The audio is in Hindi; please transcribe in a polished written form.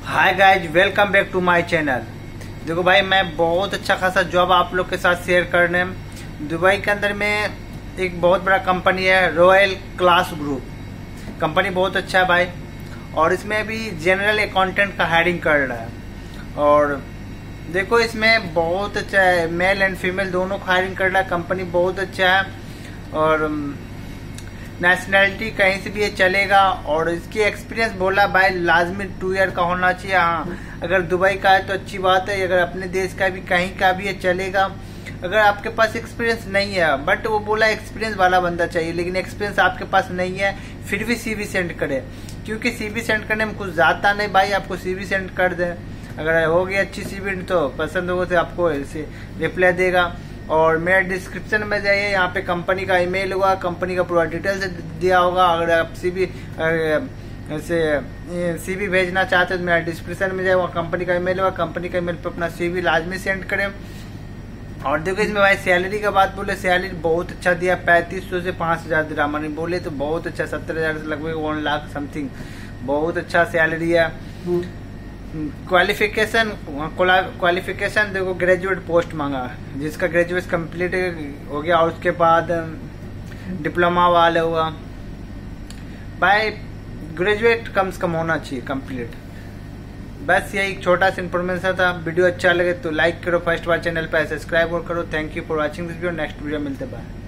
Hi guys, welcome back to my channel. देखो भाई, मैं बहुत अच्छा खासा जॉब आप लोग के साथ शेयर करने दुबई के अंदर में एक बहुत बड़ा कंपनी है, रॉयल क्लास ग्रुप। कंपनी बहुत अच्छा है भाई, और इसमें अभी जनरल अकाउंटेंट का हायरिंग कर रहा है। और देखो, इसमें बहुत अच्छा है, मेल एंड फीमेल दोनों का हायरिंग कर रहा है। कंपनी बहुत अच्छा है और नेशनैलिटी कहीं से भी ये चलेगा। और इसकी एक्सपीरियंस बोला भाई लाजमी 2 ईयर का होना चाहिए। हाँ, अगर दुबई का है तो अच्छी बात है, अगर अपने देश का भी कहीं का भी ये चलेगा। अगर आपके पास एक्सपीरियंस नहीं है, बट वो बोला एक्सपीरियंस वाला बंदा चाहिए, लेकिन एक्सपीरियंस आपके पास नहीं है फिर भी सीवी सेंड करे, क्योंकि सीवी सेंड करने में कुछ जाता नहीं भाई। आपको सीवी सेंड कर दे, अगर होगी अच्छी सीवी तो पसंद होगा तो आपको रिप्लाई देगा। और मेरा डिस्क्रिप्शन में जाइए, यहाँ पे कंपनी का ईमेल होगा, कंपनी का पूरा डिटेल्स दिया होगा। अगर आप सीवी भेजना चाहते हो तो मेरा डिस्क्रिप्शन में जाए, कंपनी का ईमेल होगा। कंपनी का ईमेल पे अपना सीवी लाजमी सेंड करें। और देखो, इसमें भाई सैलरी का बात बोले, सैलरी बहुत अच्छा दिया, 3500 से 5000 दिरहम बोले तो बहुत अच्छा, 70,000 से लगभग 1 लाख समथिंग, बहुत अच्छा सैलरी है। क्वालिफिकेशन देखो, ग्रेजुएट पोस्ट मांगा, जिसका ग्रेजुएट कंप्लीट हो गया और उसके बाद डिप्लोमा वाले हुआ भाई, ग्रेजुएट कम से कम होना चाहिए कंप्लीट। बस यही एक छोटा सा इन्फॉर्मेशन था। वीडियो अच्छा लगे तो लाइक करो, फर्स्ट बार चैनल पर सब्सक्राइब और करो। Thank you for watching this video. Next video मिलते हैं।